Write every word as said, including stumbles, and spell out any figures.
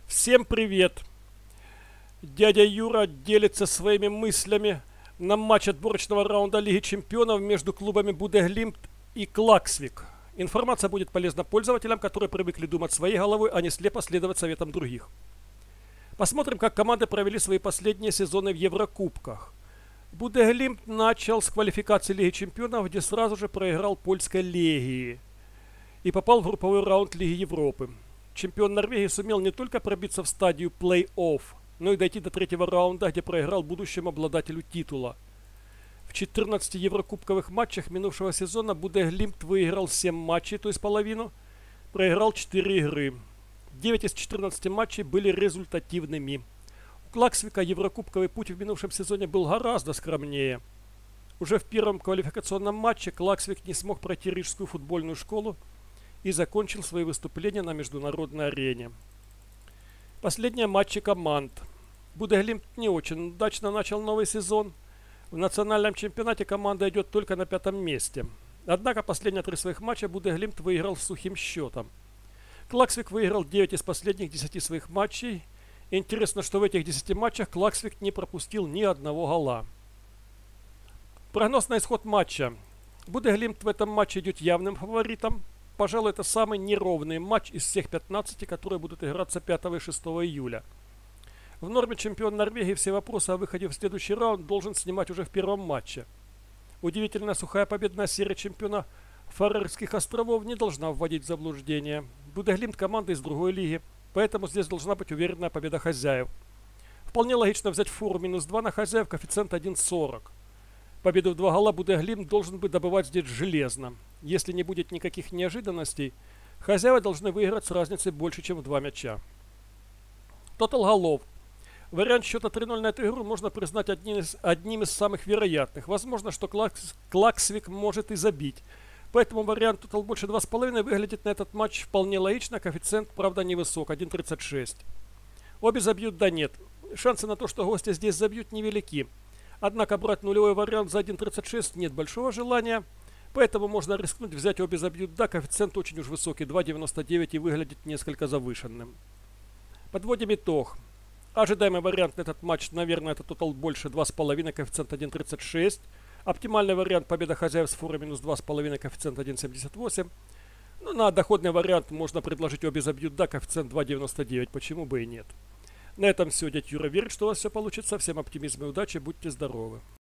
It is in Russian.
Всем привет! Дядя Юра делится своими мыслями на матч отборочного раунда Лиги Чемпионов между клубами Будеглимт и Клаксвик. Информация будет полезна пользователям, которые привыкли думать своей головой, а не слепо следовать советам других. Посмотрим, как команды провели свои последние сезоны в Еврокубках. Будеглимт начал с квалификации Лиги Чемпионов, где сразу же проиграл польской Легии и попал в групповой раунд Лиги Европы. Чемпион Норвегии сумел не только пробиться в стадию плей-офф, но и дойти до третьего раунда, где проиграл будущему обладателю титула. В четырнадцати еврокубковых матчах минувшего сезона Будеглимт выиграл семь матчей, то есть половину, проиграл четыре игры. девять из четырнадцати матчей были результативными. У Клаксвика еврокубковый путь в минувшем сезоне был гораздо скромнее. Уже в первом квалификационном матче Клаксвик не смог пройти Рижскую футбольную школу и закончил свои выступления на международной арене. Последние матчи команд. Будеглимт не очень удачно начал новый сезон. В национальном чемпионате команда идет только на пятом месте. Однако последние три своих матча Будеглимт выиграл с сухим счетом. Клаксвик выиграл девять из последних десяти своих матчей. Интересно, что в этих десяти матчах Клаксвик не пропустил ни одного гола. Прогноз на исход матча. Будеглимт в этом матче идет явным фаворитом. Пожалуй, это самый неровный матч из всех пятнадцати, которые будут играться пятого и шестого июля. В норме чемпион Норвегии все вопросы о выходе в следующий раунд должен снимать уже в первом матче. Удивительная сухая победная серия чемпиона Фарерских островов не должна вводить в заблуждение. Будеглимт команда из другой лиги, поэтому здесь должна быть уверенная победа хозяев. Вполне логично взять фору минус два на хозяев, коэффициент один сорок. Победу в два гола Будеглимт должен быть добывать здесь железно. Если не будет никаких неожиданностей, хозяева должны выиграть с разницей больше, чем в два мяча. Тотал голов. Вариант счета три ноль на эту игру можно признать одним из, одним из самых вероятных. Возможно, что Клакс, Клаксвик может и забить. Поэтому вариант тотал больше два с половиной выглядит на этот матч вполне логично. Коэффициент, правда, невысок, один тридцать шесть. Обе забьют, да нет. Шансы на то, что гости здесь забьют, невелики. Однако брать нулевой вариант за один тридцать шесть нет большого желания. Поэтому можно рискнуть взять обе забьют, да, коэффициент очень уж высокий, два девяносто девять, и выглядит несколько завышенным. Подводим итог. Ожидаемый вариант на этот матч, наверное, это тотал больше два с половиной, коэффициент один тридцать шесть. Оптимальный вариант победа хозяев с форой минус два с половиной, коэффициент один семьдесят восемь. Ну, на доходный вариант можно предложить обе забьют, да, коэффициент два девяносто девять, почему бы и нет. На этом все. Дядя Юра верит, что у вас все получится. Всем оптимизма и удачи, будьте здоровы.